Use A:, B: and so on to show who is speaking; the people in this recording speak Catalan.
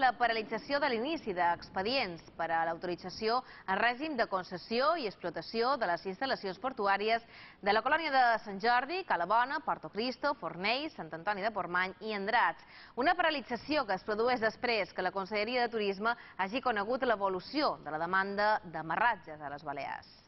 A: la paralització de l'inici d'expedients per a l'autorització en règim de concessió i explotació de les instal·lacions portuàries de la colònia de Sant Jordi, Cala Bona, Porto Cristo, Fornells, Sant Antoni de Portmany i Andratx. Una paralització que es produeix després que la Conselleria de Turisme hagi conegut l'evolució de la demanda d'amarratges a les Balears.